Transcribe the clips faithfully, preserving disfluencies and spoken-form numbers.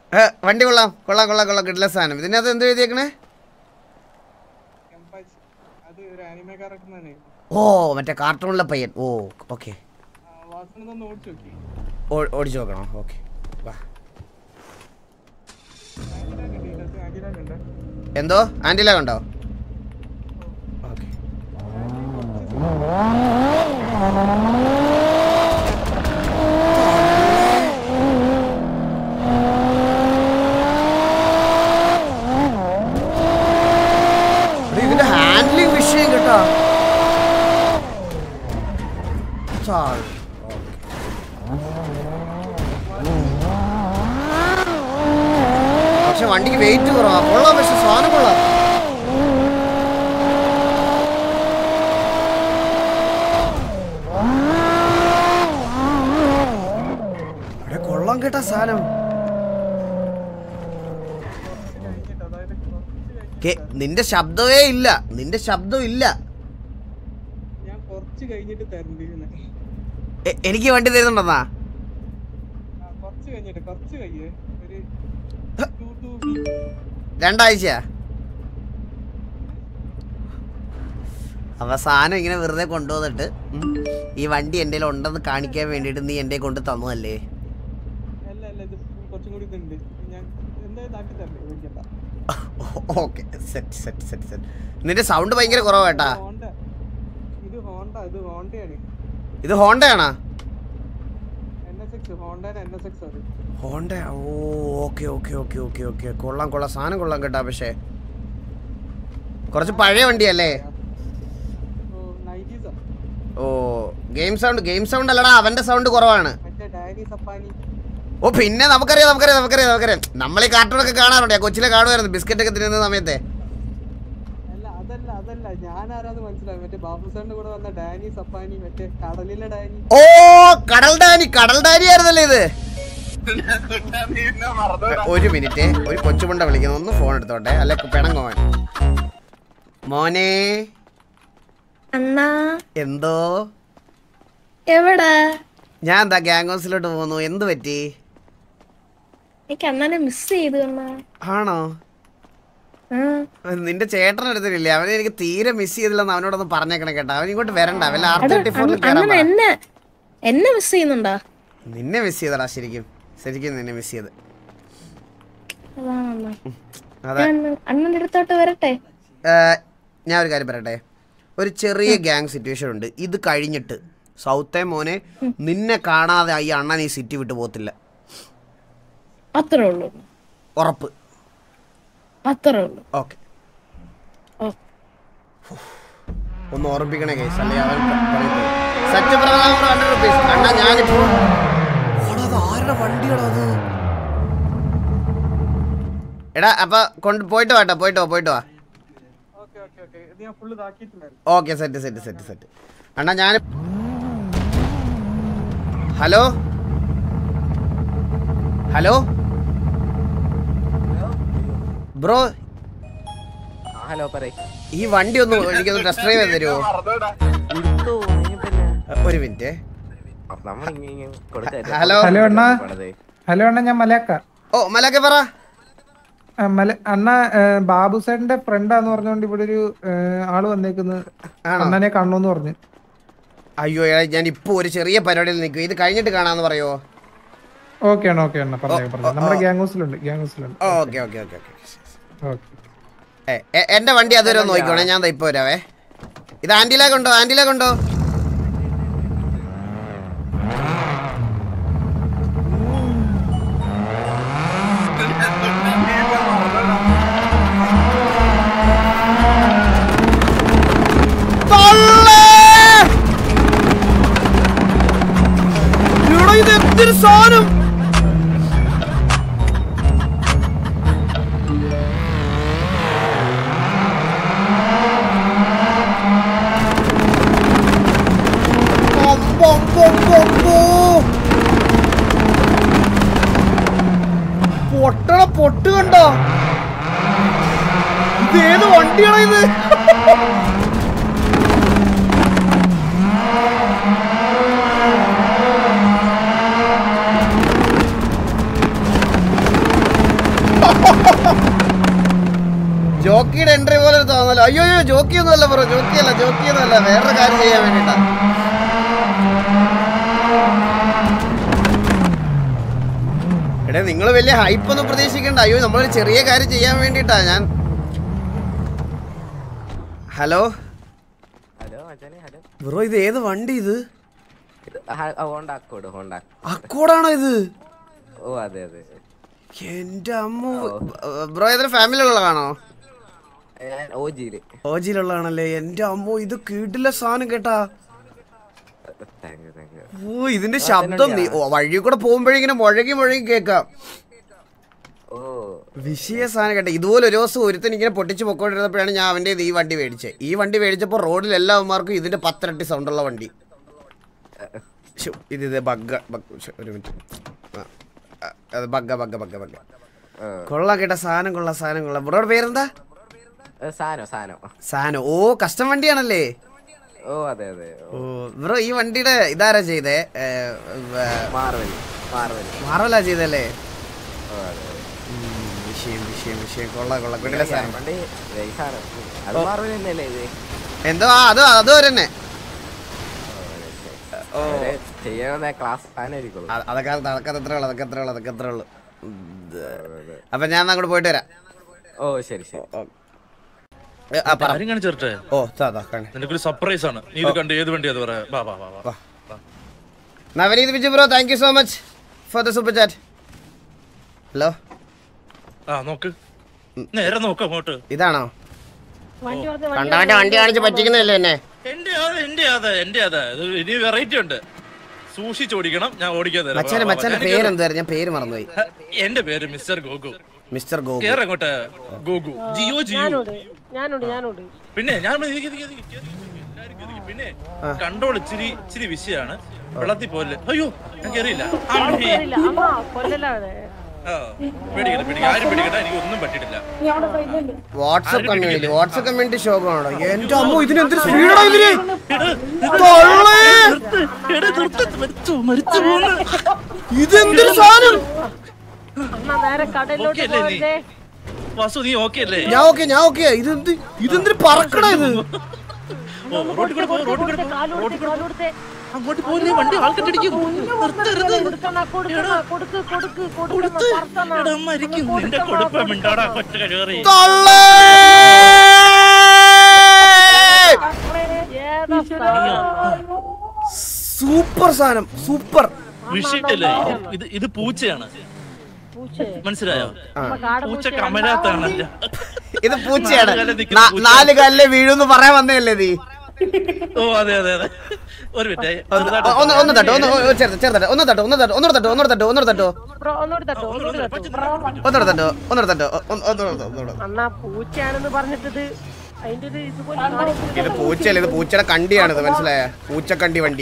വണ്ടി കൊള്ളാം കൊള്ളാം കൊള്ളാം കൊള്ളാം കിട്ടില്ല സാധനം. ഇതിനകത്ത് എന്ത് എഴുതിയേക്കണേ? ഓ മറ്റേ കാർട്ടൂണിലെ പയ്യൻ. ഓ ഓക്കെ ഓടിച്ചു നോക്കണോ? ഓക്കെ വാ. എന്തോ ആന്റില കണ്ടോ? ഓക്കെ ഇതിന്റെ ഹാൻഡ്ലിംഗ് വിഷയം കേട്ടോ. പക്ഷെ വണ്ടിക്ക് വെയിറ്റ് കുറവാ. കൊള്ളാം പക്ഷെ സാധനം കൊള്ളാം. അവിടെ കൊള്ളാം കേട്ടാ സാധനം. നിന്റെ ശബ്ദമേ ഇല്ല. നിന്റെ ശബ്ദം ഇല്ല. എനിക്ക് വണ്ടി തരുന്നുണ്ടെന്നാ? രണ്ടാഴ്ചയാ? അവസാനം ഇങ്ങനെ വെറുതെ കൊണ്ടുവന്നിട്ട് ഈ വണ്ടി എൻ്റെ ഉണ്ടെന്ന് കാണിക്കാൻ വേണ്ടിട്ട് നീ എൻ്റെ കൊണ്ട് തന്നതല്ലേ? Okay set set set set. നിന്റെ സൗണ്ട് ഭയങ്കര കുറവാട്ടാ. ഇത് ഹോണ്ടയാണോ? ഹോണ്ട. ഓ okay okay okay okay okay കൊള്ളാം കൊള്ളാം സാധനം കൊള്ളാം കേട്ടാ. പക്ഷേ കുറച്ച് പഴയ വണ്ടിയല്ലേ? ഓ ഗെയിം സൗണ്ട് ഗെയിം സൗണ്ട് അല്ലടാ, അവന്റെ സൗണ്ട് കുറവാണ്. ഓ പിന്നെ നമുക്കറിയാം നമുക്കറിയാം നമുക്കറിയാം നമുക്കറിയാം നമ്മൾ ഈ കാർട്ടൂണൊക്കെ കാണാറുണ്ട്. ഞാൻ കൊച്ചിലെ കാണുമായിരുന്നു ബിസ്ക്കറ്റ് ഒക്കെ തിന്നുന്ന സമയത്തെ. ഓ കടൽ ഡാനി കടൽ ഡാനി ആയിരുന്നല്ലേ ഇത്? ഒരു മിനിറ്റ്, ഒരു കൊച്ചുമുണ്ട വിളിക്കുന്നു, ഒന്ന് ഫോൺ എടുത്തോട്ടെ അല്ലെ പിണങ്ങോൻ. മോനെ എന്തോ എവിടാ? ഞാൻ എന്താ ഗ്യാങ് ഹൗസിലോട്ട് പോന്നു. എന്ത് പറ്റി? അണ്ണനെ മിസ് ചെയ്തു. ആണോ? നിന്റെ ചേട്ടൻ എടുത്തിട്ടില്ലേ? അവനെ എനിക്ക് തീരെ മിസ് ചെയ്തില്ലെന്ന് അവനോടൊന്ന് പറഞ്ഞേക്കണേ കേട്ടോ. അവൻ ഇങ്ങോട്ട് വരണ്ട. വല്ല ആർ തേർട്ടി ഫോറിൽ എന്നെ മിസ് ചെയ്യുന്നുണ്ടാ? നിന്നെ മിസ് ചെയ്തടാ. ശരിക്കും ശരിക്കും നിന്നെ മിസ് ചെയ്ത്. അണ്ണന്റെ അടുത്തോട്ട് വരട്ടെ? ഞാൻ ഒരു കാര്യം പറയട്ടെ. ഒരു ചെറിയ ഗ്യാങ് സിറ്റുവേഷൻ ഉണ്ട്. ഇത് കഴിഞ്ഞിട്ട് സൗത്തേ മോനെ നിന്നെ കാണാതെ ഈ അണ്ണൻ ഈ സിറ്റി വിട്ട് പോകത്തില്ല. അത്രേ ഉള്ളൂ? ഉറപ്പ്? അത്രേ ഉള്ളൂ. ഓക്കെ ഒന്ന് ഓർമ്മിപ്പിക്കണേ കേസ് അല്ലേ? അവൻ സത്യപ്രകാരം റുപ്പീസ് അണ്ണാ. ഞാനിപ്പോ ആരുടെ വണ്ടിയാണത്? എടാ അപ്പൊ കൊണ്ട് പോയിട്ട് വാട്ടോ. പോയിട്ട് വാ പോയിട്ട് വാ. Okay set set set set. അണ്ണാ ഞാൻ ഹലോ ഹലോ ബ്രോ. ഹലോ പറയ്. ഈ വണ്ടി ഒന്ന് എനിക്കൊന്ന് ടെസ്റ്റ് ഡ്രൈവ് ചെയ്ത് തരുമോ? ഒരു മിനിറ്റ്. ഹലോ ഹലോ അണ്ണ. ഹലോ അണ്ണ, ഞാൻ മലയാക്ക. ഓ മലയാക്ക പറ. അണ്ണ ബാബു സാറിന്റെ ഫ്രണ്ടാന്ന് പറഞ്ഞോണ്ട് ഇവിടെ ഒരു ആള് വന്നേക്കുന്നു. അണ്ണനെ കാണണോന്ന് പറഞ്ഞു. അയ്യോ ഞാൻ ഇപ്പൊ ഒരു ചെറിയ പരിപാടിയിൽ നിൽക്കും. ഇത് കഴിഞ്ഞിട്ട് കാണാന്ന് പറയോ? ഓക്കെ അണ്ണ ഓക്കെ അണ്ണ പറഞ്ഞു പറഞ്ഞു. നമ്മുടെ ഗ്യാങ് ഹൗസിലുണ്ട് ഗ്യാങ് ഹൗസിലുണ്ട്. Okay okay okay okay. എന്റെ വണ്ടി അതുവരെ നോക്കിക്കോണേ. ഞാൻ ഇപ്പൊ വരാവേ. ഇത് ആന്റില കൊണ്ടോ? ആന്റില കൊണ്ടോ? ഇത് എന്തൊരു സാധനം! പൊട്ടണ പൊട്ട് കണ്ടോ? ഇത് ഏത് വണ്ടിയാണോ ഇത്? ജോക്കിയുടെ എൻട്രി പോലെ തോന്നല്ലോ. അയ്യോ അയ്യോ ജോക്കി ഒന്നും അല്ല ബ്രോ, ജോക്കി അല്ല ജോക്കി ഒന്നും അല്ല, വേറൊരു കാര്യം ചെയ്യാൻ വേണ്ടിട്ടാ. എടേ നിങ്ങൾ വലിയ ഹൈപ്പ് ഒന്നും പ്രതീക്ഷിക്കണ്ട. അയ്യോ നമ്മളൊരു ചെറിയ കാര്യം ചെയ്യാൻ വേണ്ടിട്ടാ ഞാൻ. ഹലോ ഹലോ മച്ചാനെ, ഹലോ. ബ്രോ ഇത് ഏത് വണ്ടി ഇത്? ഹോണ്ട അക്കോഡ്, ഹോണ്ട അക്കോടാണോ ഇത്? ഓ അതെ അതെ. എന്റെ അമ്മ. ബ്രോ ഏതൊരു ഫാമിലി ഉള്ളതാണോ? ഞാൻ ഓജിയില്. ഓജിയിലുള്ളതാണല്ലേ? എന്റെ അമ്മോ ഇത് കീട്ടില്ല സാധനം കേട്ടാ. ഓ ഇതിന്റെ ശബ്ദം വഴി കൂടെ പോകുമ്പോഴിങ്ങനെ മുഴകി മുഴകി കേക്കാം. ഓ വിഷയ സാധനം കേട്ടോ. ഇതുപോലെ ഒരു ദിവസം ഒരുത്തൻ ഇങ്ങനെ പൊട്ടിച്ച് പൊക്കോണ്ടിരുന്നപ്പോഴാണ് ഞാൻ അവൻ്റെ ഈ വണ്ടി മേടിച്ചത്. ഈ വണ്ടി മേടിച്ചപ്പോൾ റോഡിൽ എല്ലാവന്മാർക്കും ഇതിന്റെ പത്തിരട്ടി സൗണ്ടുള്ള വണ്ടി. ഇത് ഇത് ബഗ്ഗ ഒരു മിനിറ്റ്. അത് ബഗ്ഗ ബഗ്ഗ ബഗ്ഗ ബഗ്ഗ കൊള്ളാം കേട്ടാ. സാധനം കൊള്ളാം, സാധനം കൊള്ളാം. ബ്രോയുടെ പേരെന്താ? സാനോ സാനോ സാനോ. ഓ കസ്റ്റം വണ്ടിയാണല്ലേ? ഓ അതെ അതെ. ഓ ബ്രോ ഈ വണ്ടിയുടെ ഇതാരാ ചെയ്തേ? മാർവൽ മാർവൽ മാർവലാ ചെയ്തല്ലേ? ഓ അതെ. വിഷയം വിഷയം വിഷയം കൊള്ളാം കൊള്ളാം. കിട്ടില്ല സാധനം. വണ്ടി അത് മാർവൽ തന്നെയല്ലേ ഇത്? എന്തോ ആ അത് അത് തന്നെ. ഓ ചെയ്യാൻ ക്ലാസ് സാധനമായിരിക്കുള്ളൂ. അതൊക്കെ അതൊക്കെ എത്ര ഉള്ളു അതൊക്കെ എത്ര ഉള്ളു അതൊക്കെ എത്ര ഉള്ളു. അപ്പൊ ഞാൻ അങ്ങോട്ട് പോയിട്ട് വരാം. ഓ ശരി ശരി. ഓ നിനക്കൊരു സർപ്രൈസ് ആണ്. നീ ഇത് കണ്ട് ഏത് വണ്ടി അത് പറയാ. Navneet Biju bro thank you so much for the super chat. Hello ആ നോക്ക്, നേരെ നോക്ക് അങ്ങോട്ട്. ഇതാണോ കണ്ടവന്റെ വണ്ടി കാണിച്ച് പറ്റിക്കുന്നല്ലേ എന്നെ? എന്റെ അതെ എന്റെ അതെ എന്റെ അതെ. ഇനി വെറൈറ്റി ഉണ്ട്, സൂക്ഷിച്ചോടിക്കണം. ഞാൻ ഓടിക്കാൻ തരാം. മച്ചാനെ മച്ചാന്റെ പേരെന്തായിരുന്നു? ഞാൻ പേര് മറന്നുപോയി. എന്റെ പേര് മിസ്റ്റർ ഗോഗു. മിസ്റ്റർ ഗോഗു. കേറ് അങ്ങോട്ട്. ഗോഗു ജിയോ ജിയോ. പിന്നെ ഞാൻ പിന്നെ കൺട്രോൾ ഇച്ചിരി ഇച്ചിരി വിഷയാണ്. വെള്ളത്തിൽ പോലെ. അയ്യോ ഞാൻ കേറിയില്ല. പേടിക്കട്ടെ പേടിക്കട്ടെ ആരും പേടിക്കട്ടെ. എനിക്ക് ഒന്നും പറ്റിയിട്ടില്ല. വാട്സ്ആപ്പ് കമ്മ്യൂണിറ്റി വാട്സ്ആപ്പ് കമ്മ്യൂണിറ്റി ശോകമാണോ? എന്റെ അമ്മ ഇതിനെന്തൊരു സ്പീഡാ ഇതിന്. ഇതെന്തൊരു സാധനം. വാസു നീ ഓക്കെ അല്ലേ? ഞാൻ ഓക്കെ ഞാൻ ഓക്കെ. ഇതെന്ത് ഇതെന്തൊരു പറക്കണ ഇത്. അങ്ങോട്ട് പോലെ വണ്ടി ആൾക്കട്ടിടിക്കും. നിന്റെ കൊടുപ്പമിണ്ടാടാ കൊച്ചു കഴിവേറി. സൂപ്പർ സാധനം സൂപ്പർ. വിഷയല്ലേ ഇത്? ഇത് പൂച്ചയാണ്, മനസ്സിലായോ? പൂച്ച കമലാത്താണല്ല. ഇത് പൂച്ചയാണ്. നാല് കല്ല് വീഴുന്ന് പറയാൻ വന്നതല്ലേ നീ? ഓ അതെ അതെ അതെ. ഒരു മിനിറ്റ് ഒന്ന് ഒന്ന് തട്ടോ ഒന്ന് ചെറുത ചെറുതട്ടോ ഒന്ന് തട്ടോ ഒന്ന് തട്ടോ ഒന്നൂടെ തട്ടോ ഒന്നൂടെ തട്ടോ ഒന്നൂടെ തട്ടോ ഒന്നൂടെ തട്ടോ ഒന്നൂടെ തട്ടോ ഒന്നൂടെ തട്ടോ ഒന്നൂടെ. പൂച്ചയാണെന്ന് പറഞ്ഞിട്ട് ഇത് പൂച്ചയല്ല, ഇത് പൂച്ചയുടെ കണ്ടിയാണ്. ഇത് മനസ്സിലായ? പൂച്ചക്കണ്ടി വണ്ടി.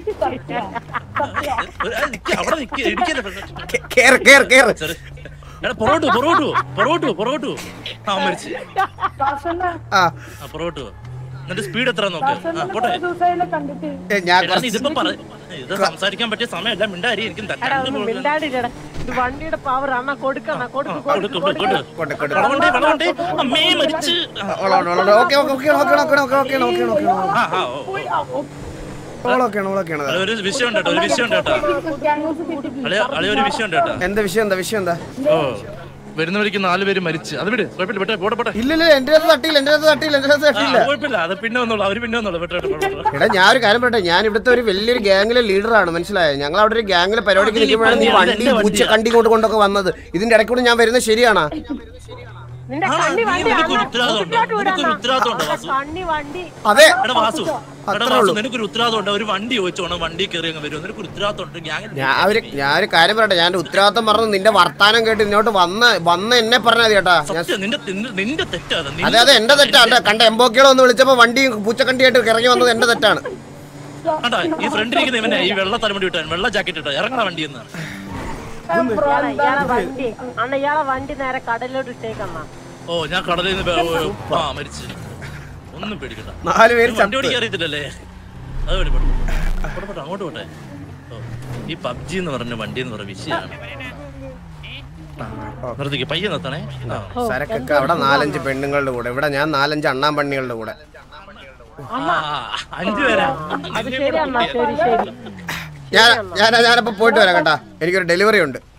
അവിടെ ഇടിക്കല്ലേ. കേറ് കേറ് കേറ്. പൊറോട്ടു പൊറോട്ടു പൊറോട്ടു പൊറോട്ടു. ആ മരിച്ചു. ആ പൊറോട്ടു. നിന്റെ സ്പീഡ് എത്ര നോക്ക്. ഞാൻ ഇതിപ്പോ ഇത് സംസാരിക്കാൻ പറ്റിയ സമയമല്ല. മിണ്ടാരി എനിക്കും വണ്ടിയുടെ പവർ അണ്ണ കൊടുക്കണ അമ്മേ മരിച്ച്. ഒരു വിഷയം ഉണ്ട് കേട്ടോ, ഒരു വിഷയം ഉണ്ട് കേട്ടോ. അളിയ ഒരു വിഷയം ഉണ്ട് കേട്ടോ. എന്താ വിഷയം? എന്താ വിഷയം? എന്താ? ഓ വരുന്ന വഴിക്ക് നാല് പേര് മരിച്ച്. അത് വിട്, കുഴപ്പമില്ല. വിട്ടെ പോട്ടെ പോട്ടെ. ഇല്ല എന്റെ തട്ടിയില്ല എന്റെ തട്ടിയില്ല എന്റെ തട്ടിയില്ല. കുഴപ്പമില്ല, അത് പിന്നെ വന്നോളൂ. അവര് പിന്നെ വന്നോളൂ. എടാ ഞാൻ ഒരു കാര്യം പറയട്ടെ, ഞാൻ ഇവിടുത്തെ ഒരു വലിയൊരു ഗ്യാങ്ങിലെ ലീഡറാണ്, മനസ്സിലായോ? ഞങ്ങൾ അവിടെ ഒരു ഗ്യാങ്ങിലെ പരിപാടിക്ക് നിൽക്കുമ്പോഴാണ് നീ വണ്ടി പൂച്ച കണ്ടി കൊണ്ട് കൊണ്ടൊക്കെ വന്നത്. ഇതിന്റെ ഇടയ്ക്കൂടെ ഞാൻ വരുന്നത് ശരിയാണോ? അതെ നിനക്കൊരു ഉത്തരവാദിത്വം ഉണ്ട്. ഒരു വണ്ടി ചോദിച്ചോണം, വണ്ടി കയറി അങ്ങ് വരും. നിനക്ക് ഉത്തരവാദിത്വം ഉണ്ട്. ഞാൻ ഞാനൊരു കാര്യം പറയട്ടെ, ഞാൻ ഉത്തരവാദിത്വം പറഞ്ഞു നിന്റെ വർത്താനം കേട്ട് ഇങ്ങോട്ട് വന്ന് വന്ന് എന്നെ പറഞ്ഞാൽ കേട്ടാ. നിന്റെ തെറ്റാണ്. അതെ അതെ എന്റെ തെറ്റാണ്. കണ്ട എംബോക്കികളെ ഒന്ന് വിളിച്ചപ്പോ വണ്ടി പൂച്ചക്കണ്ടിയായിട്ട് ഇറങ്ങി വന്നത് എന്റെ തെറ്റാണ്. ഈ ഫ്രണ്ടിരിക്കുന്ന ഇവനെ ഈ വെള്ള തലമുടി ഇട്ടാൻ വെള്ള ജാക്കറ്റ് ഇട്ടാ ഇറങ്ങണ വണ്ടി എന്ന്. വണ്ടി നേരെ കടലിലോട്ട് ഇട്ടേക്കണ്ണ. ഓ ഞാൻ കടലിൽ നിന്ന് ആ മരിച്ചു. ഒന്നും പേടിക്കണ്ട. നാല് പേര് വണ്ടി ഓടിക്കാൻ അറിയത്തില്ലല്ലേ? അത് പേടിപ്പെട്ടു. അങ്ങോട്ട് പോട്ടെ. ഈ പബ്ജി എന്ന് പറഞ്ഞ വണ്ടി എന്ന് പറഞ്ഞ വിഷയമാണ്. നിർത്തിക്ക് പയ്യെ നിർത്തണേ ആ. സരക്കൊക്കെ അവിടെ നാലഞ്ച് പെണ്ണുങ്ങളുടെ കൂടെ, ഇവിടെ ഞാൻ നാലഞ്ച് അണ്ണാൻ പണ്ണികളുടെ കൂടെ. ആ, അഞ്ചു പേരാ അത് ശരി അണ്ണാ ശരി ശരി ഞാൻ ഞാൻ ഞാനപ്പോ പോയിട്ട് വരാം കേട്ടാ, എനിക്കൊരു ഡെലിവറി ഉണ്ട്.